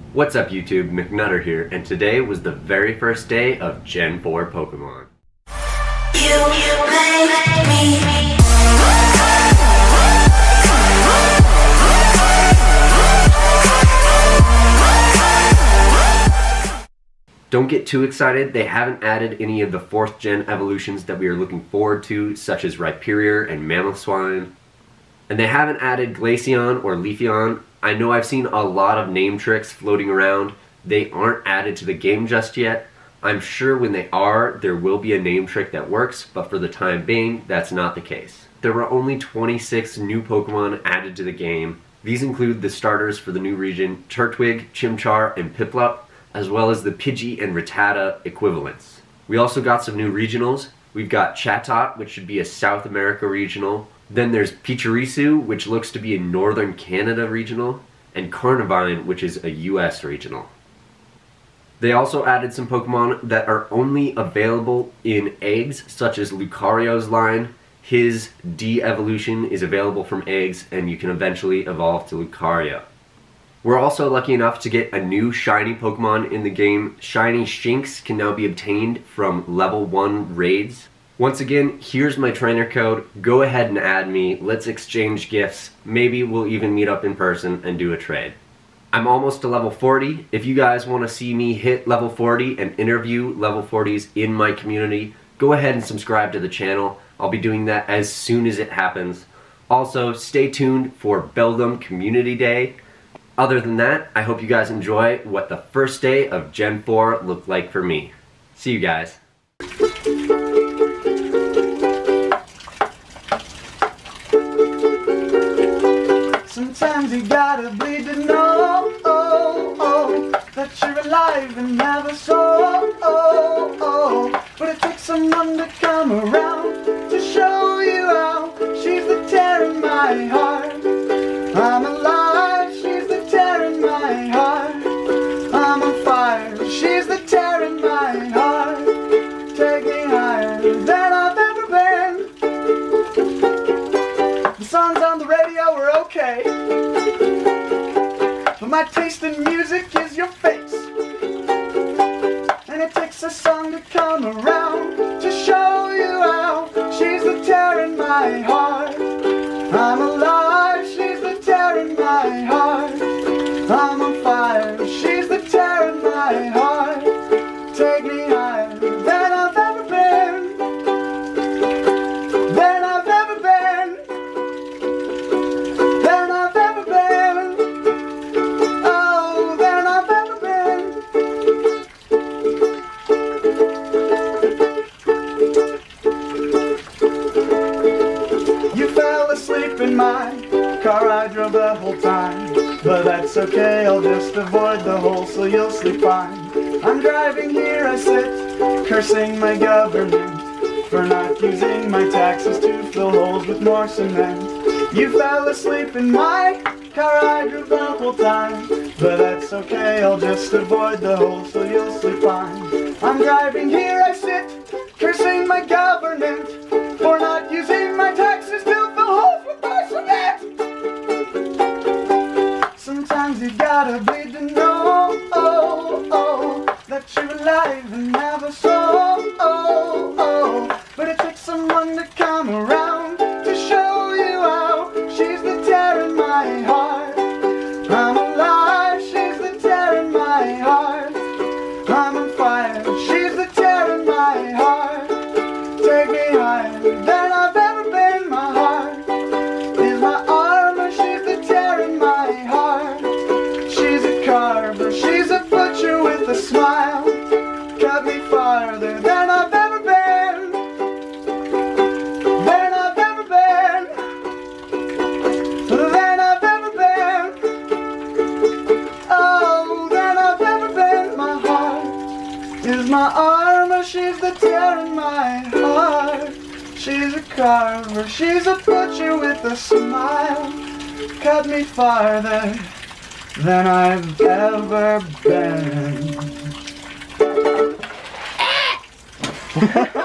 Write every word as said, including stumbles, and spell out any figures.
What's up YouTube, McNutter here, and today was the very first day of Gen four Pokemon. You make me. Don't get too excited, they haven't added any of the fourth gen evolutions that we are looking forward to, such as Rhyperior and Mammothswine. And they haven't added Glaceon or Leafeon. I know I've seen a lot of name tricks floating around. They aren't added to the game just yet. I'm sure when they are, there will be a name trick that works, but for the time being, that's not the case. There were only twenty-six new Pokemon added to the game. These include the starters for the new region, Turtwig, Chimchar, and Piplup, as well as the Pidgey and Rattata equivalents. We also got some new regionals. We've got Chatot, which should be a South America regional. Then there's Pachirisu, which looks to be a Northern Canada regional, and Carnivine, which is a U S regional. They also added some Pokemon that are only available in eggs, such as Lucario's line. His D-evolution is available from eggs, and you can eventually evolve to Lucario. We're also lucky enough to get a new shiny Pokemon in the game. Shiny Shinx can now be obtained from level one raids. Once again, here's my trainer code. Go ahead and add me. Let's exchange gifts. Maybe we'll even meet up in person and do a trade. I'm almost to level forty. If you guys want to see me hit level forty and interview level forties in my community, go ahead and subscribe to the channel. I'll be doing that as soon as it happens. Also, stay tuned for Beldum Community Day. Other than that, I hope you guys enjoy what the first day of Gen four looked like for me. See you guys. Sometimes you gotta bleed to know oh, oh, that you're alive and never so oh, oh. But it takes someone to come around to show you how. She's the tear in my heart. I'm alive, she's the tear in my heart. I'm on fire, she's the tear in my heart. Take me higher than I've ever been. The songs on the radio are okay, but my taste in music is your face. And it takes a song to come around to show you how. She's the tear in my heart. I'm alive, she's the tear in my heart. I'm on fire, she's the tear in my heart. Take me higher than I've ever been. Than I've ever been. Than I've ever been. Oh, than I've ever been. You fell asleep in my car, I drove the whole time. But that's okay, I'll just avoid the hole so you'll sleep fine. I'm driving here, I sit, cursing my government for not using my taxes to fill holes with more cement. You fell asleep in my car, I drove the whole time. But that's okay, I'll just avoid the hole so you'll sleep fine. I'm driving here, I sit, cursing my government for not using my taxes to fill holes with more cement. Sometimes you gotta bleed to know oh, oh, that you're alive and never so oh, oh. But it takes someone to come around to show you how. She's the tear in my heart. I'm alive, she's the tear in my heart. I'm on fire, she's the tear in my heart. Take me higher than I've ever been. My heart is my armor, she's the tear in my heart. She's a carver, she's a butcher with a smile. Cut me farther than I've ever been. Than I've ever been. Than I've ever been. Oh, than I've ever been. My heart is my armor, she's the tear in my heart. She's a carver, she's a butcher with a smile. Cut me farther than I've ever been.